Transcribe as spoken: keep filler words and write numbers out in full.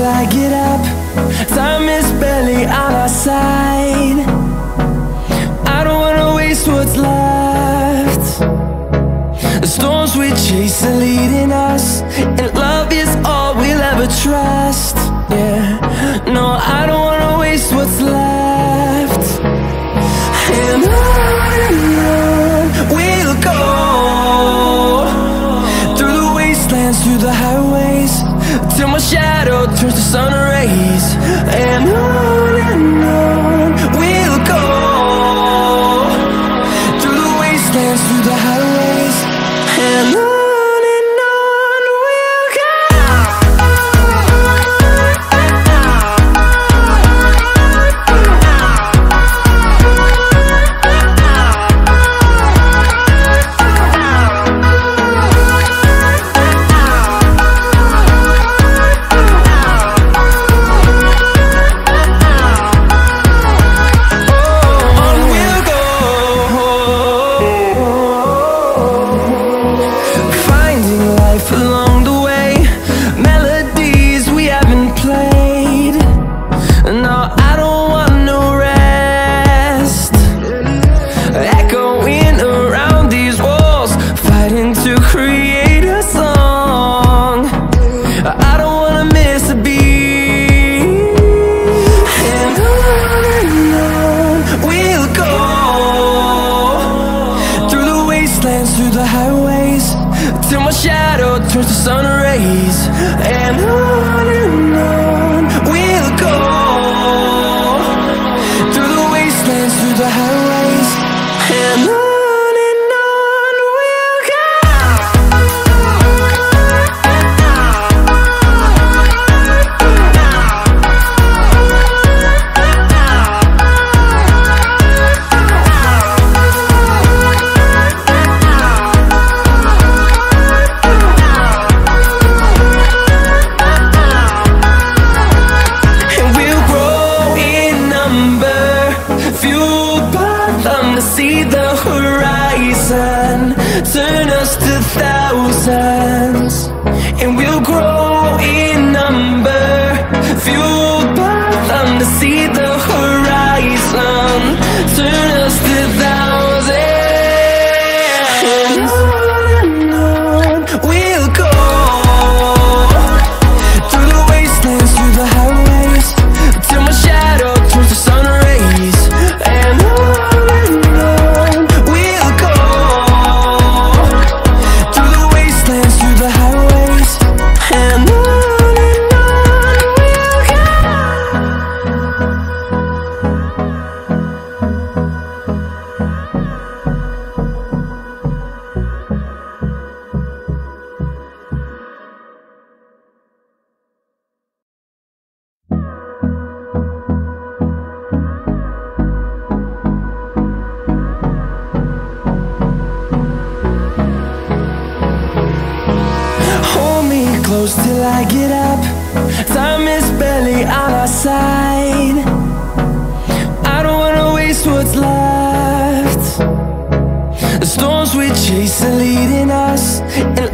I get up. Time is barely on our side. I don't wanna waste what's left. The storms we chase are leading us, and love is all we'll ever trust. Yeah, no, I don't wanna waste what's left. And on and on we'll go, through the wastelands, through the highways, till my shadow turns to sun rays. And on and on we'll go, through the wastelands, through the highways, and on. Through the highways, till my shadow turns to sun rays. And on and on we'll go, through the wastelands, through the highways, and on. See the horizon turn us to thousands, and we'll grow in number, fueled by them. To see the horizon turn us to thousands, and on and on we'll go, through the wastelands, through the highways, till my shadow turns to sun rays. And on close till I get up. Time is barely on our side. I don't wanna waste what's left. The storms we chase are leading us, and